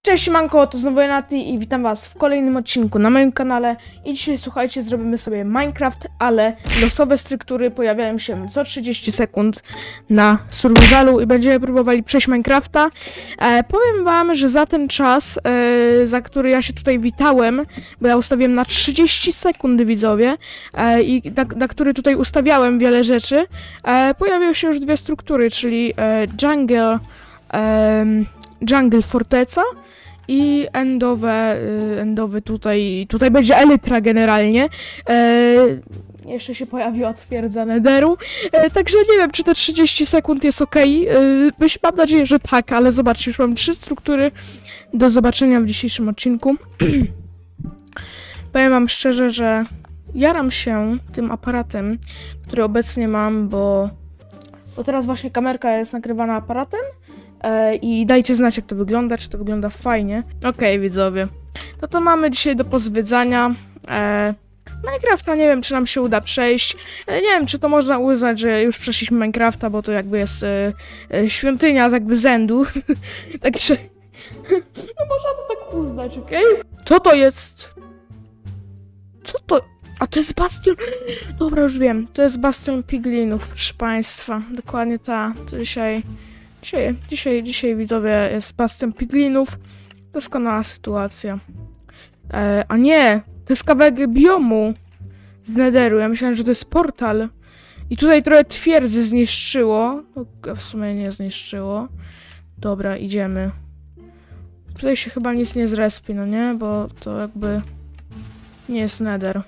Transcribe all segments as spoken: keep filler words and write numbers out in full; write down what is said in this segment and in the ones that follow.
Cześć manko, to znowu Renaty i witam was w kolejnym odcinku na moim kanale. I dzisiaj, słuchajcie, zrobimy sobie Minecraft, ale losowe struktury pojawiają się co trzydzieści sekund na survivalu i będziemy próbowali przejść Minecrafta. E, powiem wam, że za ten czas, e, za który ja się tutaj witałem, bo ja ustawiłem na trzydzieści sekund, widzowie, e, i na, na który tutaj ustawiałem wiele rzeczy, e, pojawiły się już dwie struktury, czyli e, Jungle, e, Jungle Forteca i endowe, y, endowy tutaj, tutaj będzie elytra generalnie. E, jeszcze się pojawiła twierdza Netheru, e, także nie wiem, czy te trzydzieści sekund jest ok. E, mam nadzieję, że tak, ale zobaczcie, już mam trzy struktury do zobaczenia w dzisiejszym odcinku. Powiem wam szczerze, że jaram się tym aparatem, który obecnie mam, bo, bo teraz właśnie kamerka jest nagrywana aparatem. I dajcie znać, jak to wygląda, czy to wygląda fajnie. Okej, okay, widzowie. No to mamy dzisiaj do pozwiedzania e, Minecrafta, nie wiem, czy nam się uda przejść. E, nie wiem, czy to można uznać, że już przeszliśmy Minecrafta, bo to jakby jest e, e, świątynia jakby Zendu. Także... no można to tak uznać, okej? Okay? Co to jest? Co to... A to jest bastion... Dobra, już wiem. To jest bastion piglinów, proszę państwa. Dokładnie ta. To dzisiaj... Dzisiaj, dzisiaj, dzisiaj widzowie, jest bastion piglinów. Doskonała sytuacja. E, a nie, to jest kawałek biomu z Netheru. Ja myślałem, że to jest portal. I tutaj trochę twierdzy zniszczyło. No, w sumie nie zniszczyło. Dobra, idziemy. Tutaj się chyba nic nie zrespi, no nie? Bo to jakby nie jest Nether.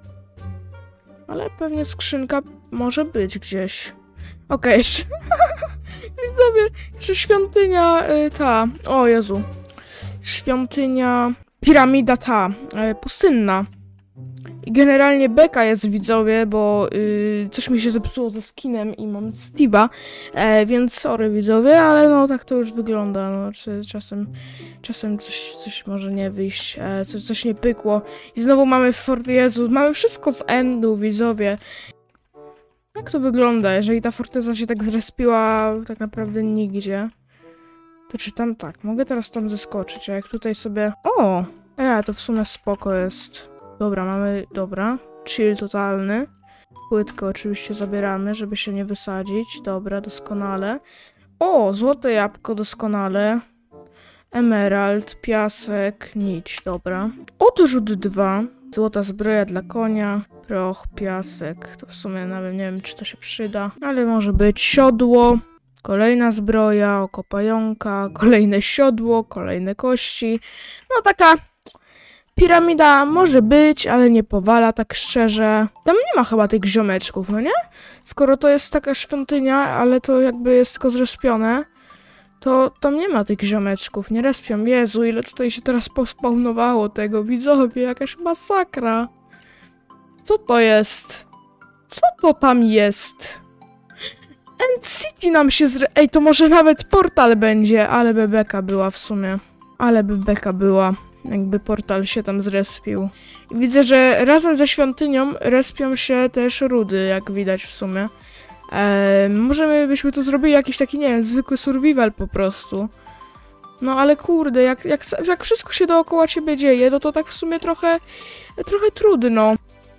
Ale pewnie skrzynka może być gdzieś. Okej, okay, jeszcze... Widzowie, jeszcze świątynia y, ta... O Jezu. Świątynia... Piramida ta. Y, pustynna. I generalnie beka jest, widzowie, bo y, coś mi się zepsuło ze skinem i mam Steve'a. E, więc sorry, widzowie, ale no tak to już wygląda. No, czy, czasem czasem coś, coś może nie wyjść. E, coś, coś nie pykło. I znowu mamy Fort Jezu. Mamy wszystko z endu, widzowie. Jak to wygląda, jeżeli ta forteza się tak zrespiła tak naprawdę nigdzie? To czy tam tak, mogę teraz tam zeskoczyć, a jak tutaj sobie... O! Ja, to w sumie spoko jest. Dobra, mamy... Dobra. Chill totalny. Płytkę oczywiście zabieramy, żeby się nie wysadzić. Dobra, doskonale. O! Złote jabłko, doskonale. Emerald, piasek, nić, dobra. Odrzut dwa. Złota zbroja dla konia. Proch, piasek. To w sumie nawet nie wiem, czy to się przyda. Ale może być siodło. Kolejna zbroja, oko pająka. Kolejne siodło, kolejne kości. No taka piramida może być, ale nie powala tak szczerze. Tam nie ma chyba tych ziomeczków, no nie? Skoro to jest taka świątynia, ale to jakby jest tylko zrespione, to tam nie ma tych ziomeczków, nie respią. Jezu, ile tutaj się teraz pospawnowało tego, widzowie, jakaś masakra. Co to jest? Co to tam jest? End City nam się zre... Ej, to może nawet portal będzie, ale by beka była w sumie. Ale by beka była, jakby portal się tam zrespił. I widzę, że razem ze świątynią respią się też rudy, jak widać w sumie. Eee, możemy byśmy tu zrobili jakiś taki, nie wiem, zwykły survival po prostu. No ale kurde, jak, jak, jak wszystko się dookoła ciebie dzieje, no to tak w sumie trochę, trochę trudno.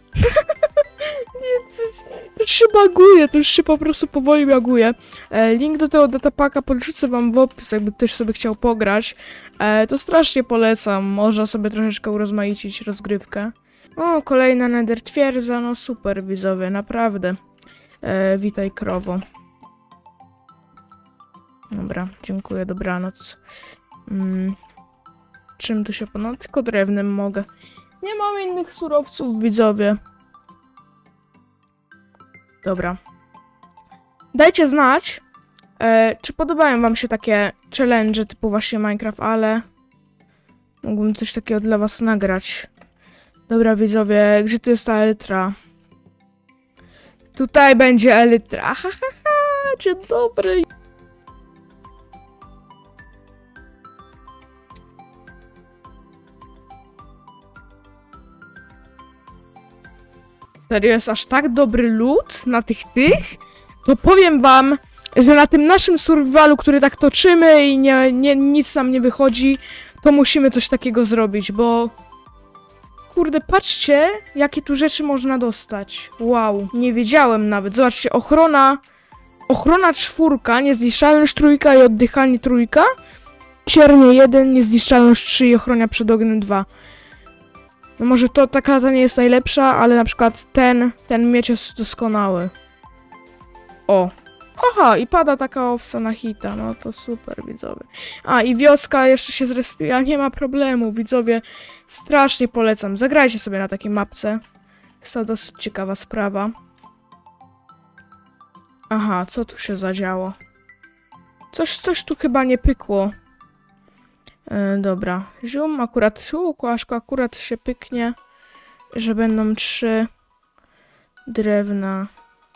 Nie, to, to już się baguje, to już się po prostu powoli baguje. E, link do tego datapaka podrzucę wam w opis, jakby ktoś sobie chciał pograć. E, to strasznie polecam, można sobie troszeczkę urozmaicić rozgrywkę. O, kolejna nether twierdza, no super, widzowie, naprawdę. E, witaj, krowo. Dobra, dziękuję, dobranoc. Mm. Czym tu się... No, tylko drewnem mogę. Nie mam innych surowców, widzowie. Dobra. Dajcie znać, e, czy podobają wam się takie challenge typu właśnie Minecraft, ale... Mógłbym coś takiego dla was nagrać. Dobra, widzowie, gdzie tu jest ta elytra? Tutaj będzie elytra. Ha, ha, ha, dzień dobry. Serio, jest aż tak dobry loot na tych tych? To powiem wam, że na tym naszym survivalu, który tak toczymy i nie, nie, nic nam nie wychodzi, to musimy coś takiego zrobić, bo... Kurde, patrzcie, jakie tu rzeczy można dostać. Wow, nie wiedziałem nawet. Zobaczcie, ochrona... Ochrona czwórka, niezniszczalność trójka i oddychanie trójka. Ciernie jeden, niezniszczalność trzy i ochrona przed ogniem dwa. No może to ta klata nie jest najlepsza, ale na przykład ten, ten miecz jest doskonały. O. Aha, i pada taka owca na hita, no to super, widzowie. A, i wioska jeszcze się zrespiła, nie ma problemu, widzowie. Strasznie polecam, zagrajcie sobie na takiej mapce. Jest to dosyć ciekawa sprawa. Aha, co tu się zadziało? Coś, coś tu chyba nie pykło. E, dobra, zium, akurat, u, kłaszko, akurat się pyknie, że będą trzy drewna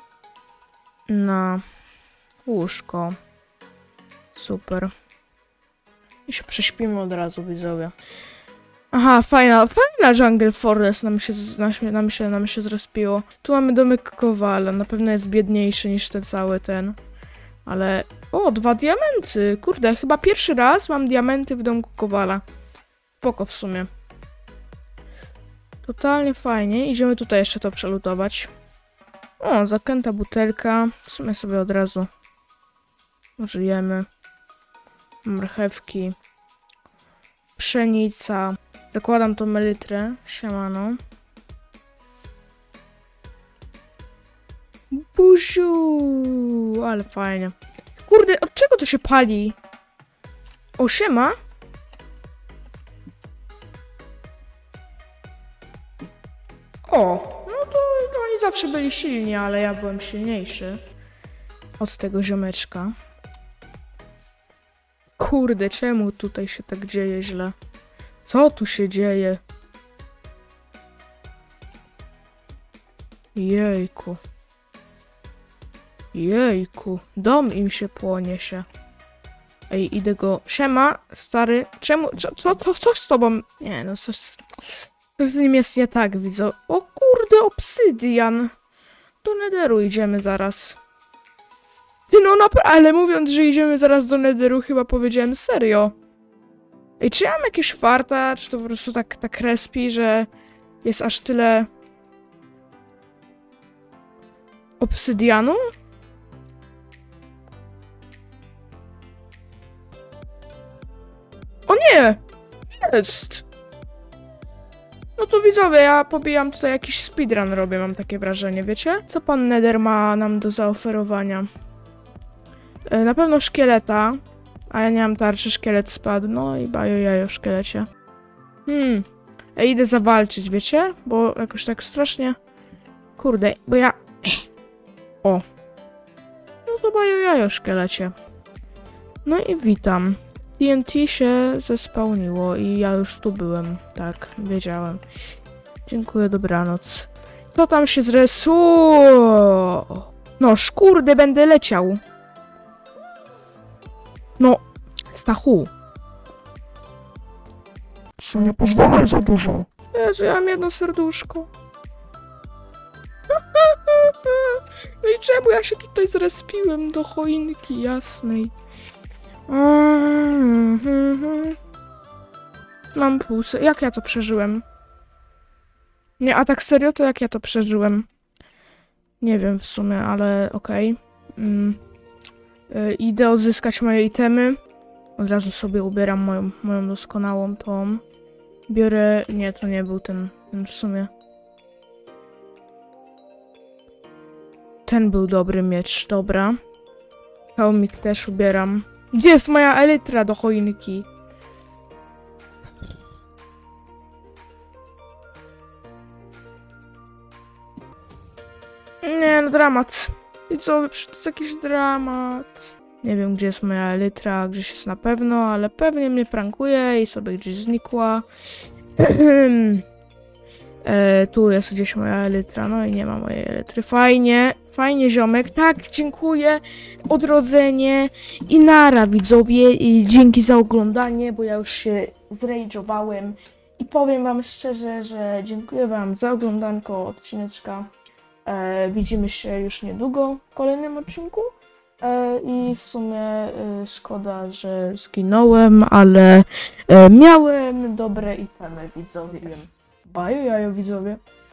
na łóżko. Super. I się prześpimy od razu, widzowie. Aha, fajna, fajna Jungle Forest nam się, nam się, nam się, nam się zrespiło. Tu mamy domek Kowala, na pewno jest biedniejszy niż ten cały ten. Ale... O, dwa diamenty! Kurde, chyba pierwszy raz mam diamenty w domku Kowala. Spoko w sumie. Totalnie fajnie. Idziemy tutaj jeszcze to przelutować. O, zaklęta butelka. W sumie sobie od razu użyjemy. Marchewki. Pszenica. Zakładam tą melitrę. Siemano. Buziu! Ale fajnie. Kurde, od czego to się pali? O, siema. O, no to, to oni zawsze byli silni, ale ja byłem silniejszy od tego ziomeczka. Kurde, czemu tutaj się tak dzieje źle? Co tu się dzieje? Jejku. Jejku. Dom im się płonie się. Ej, idę go... Siema, stary. Czemu... Co, co, co, co z tobą? Nie, no coś... Coś z nim jest nie tak, widzę. O kurde, obsydian. Do Netheru idziemy zaraz. Ty no, no, ale mówiąc, że idziemy zaraz do Netheru, chyba powiedziałem serio. Ej, czy ja mam jakieś farta, czy to po prostu tak, tak respi, że jest aż tyle obsydianu? O nie! Jest! No to widzowie, ja pobijam tutaj jakiś speedrun robię, mam takie wrażenie, wiecie? Co pan Nether ma nam do zaoferowania? Yy, na pewno szkieleta, a ja nie mam tarczy, szkielet spadł, no i bajo jajo w szkielecie. Hmm, ja idę zawalczyć, wiecie? Bo jakoś tak strasznie... Kurde, bo ja... O! No to bajo jajo w szkielecie. No i witam. T N T się zespałniło i ja już tu byłem. Tak, wiedziałem. Dziękuję, dobranoc. Co tam się zresuło? No, szkurde, będę leciał. No, Stachu. Co, nie pozwalaj za dużo. Jezu, ja mam jedno serduszko. No i czemu ja się tutaj zrespiłem do choinki jasnej? Mam pulsy. Jak ja to przeżyłem? Nie, a tak serio, to jak ja to przeżyłem? Nie wiem w sumie, ale okej. Okay. Mm. Yy, idę odzyskać moje itemy. Od razu sobie ubieram moją, moją doskonałą tą. Biorę... Nie, to nie był ten, ten w sumie. Ten był dobry miecz, dobra. Hełmik też ubieram. Gdzie jest moja elytra do choinki? Nie, no dramat. I co? To jest jakiś dramat. Nie wiem, gdzie jest moja elytra, gdzieś jest na pewno, ale pewnie mnie prankuje i sobie gdzieś znikła. e, tu jest gdzieś moja elytra, no i nie ma mojej elytry. Fajnie, fajnie ziomek. Tak, dziękuję. Odrodzenie i nara, widzowie. I dzięki za oglądanie, bo ja już się zrage'owałem. I powiem wam szczerze, że dziękuję wam za oglądanko odcineczka. E, widzimy się już niedługo w kolejnym odcinku. E, I w sumie e, szkoda, że zginąłem, ale e, miałem dobre itemy, widzowie. Baju jajo, widzowie.